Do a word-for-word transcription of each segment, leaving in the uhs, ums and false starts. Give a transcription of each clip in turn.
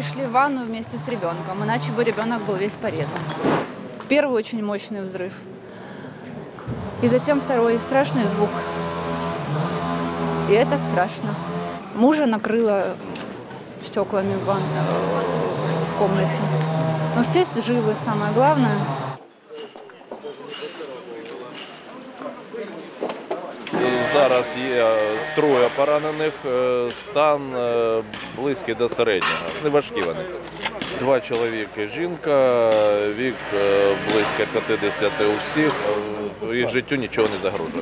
шли в ванну вместе с ребенком, иначе бы ребенок был весь порезан. Первый очень мощный взрыв. И затем второй страшный звук. И это страшно. Мужа накрыло стеклами в, ван... в комнате. Но все живы, самое главное. Зараз є троє поранених, стан близький до середнього, не важкі вони. Два чоловіки, жінка, вік близько п'ятдесят у всіх, їх життю нічого не загрожує.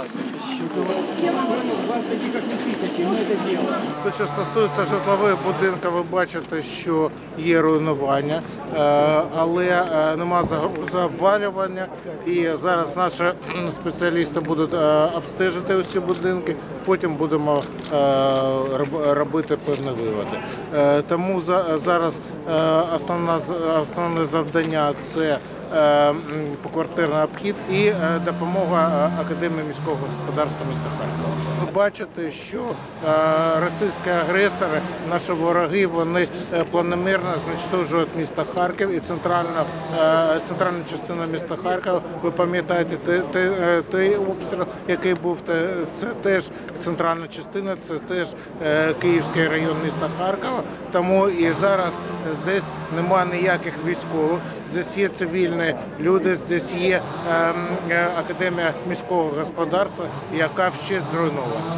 Те, що стосується житлових будинків, ви бачите, що є руйнування, але нема загрози обвалювання. І зараз наші спеціалісти будуть обстежити усі будинки, потім будемо робити певні виводи. Тому зараз основне, основне завдання – це поквартирний обхід і допомога Академії міського господарства міста Харкова. Ви бачите, що російські агресори, наші вороги, вони планомірно знищують місто Харків і центральну, центральну частину міста Харкова. Ви пам'ятаєте той обстріл, який був, це теж центральна частина, це теж Київський район міста Харкова. Тому і зараз здесь немає ніяких військових, здесь є цивільні люди, здесь є Академія міського господарства, яка вщент зруйнована.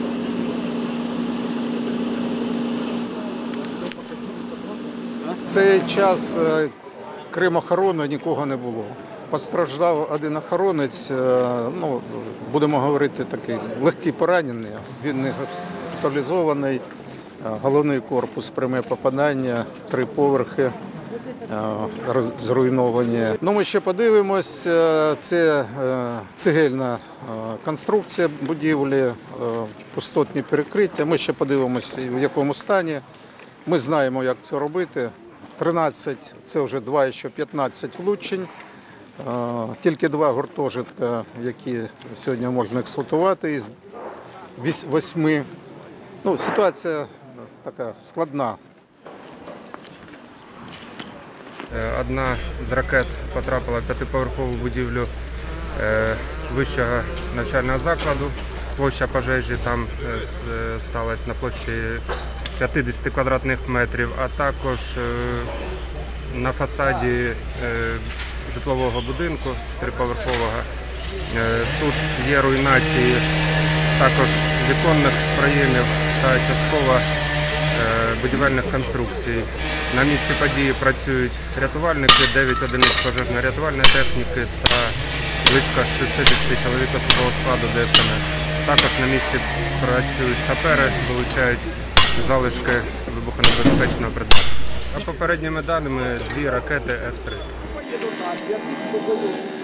Цей час, крім охорони, нікого не було. Постраждав один охоронець, ну, будемо говорити, такий легкий поранений, він не госпіталізований, головний корпус, пряме попадання, три поверхи зруйновані. Ну, ми ще подивимось, це цегельна конструкція будівлі, пустотні перекриття. Ми ще подивимось, в якому стані. Ми знаємо, як це робити. тринадцять, це вже два, ще п'ятнадцять влучень. Тільки два гуртожитка, які сьогодні можна експлуатувати із восьми. Ну, ситуація така складна. Одна з ракет потрапила в п'ятиповерхову будівлю вищого навчального закладу. Площа пожежі там сталася на площі п'ятдесят квадратних метрів, а також на фасаді житлового будинку чотириповерхового. Тут є руйнації також віконних проємів та частково будівельних конструкцій. На місці події працюють рятувальники, дев'ять одиниць пожежно-рятувальної техніки та близько шістдесят чоловік особового складу Де Ес Ем Ес. Також на місці працюють сапери, вилучають залишки вибухонебезпечного предмету. А попередніми даними дві ракети С триста.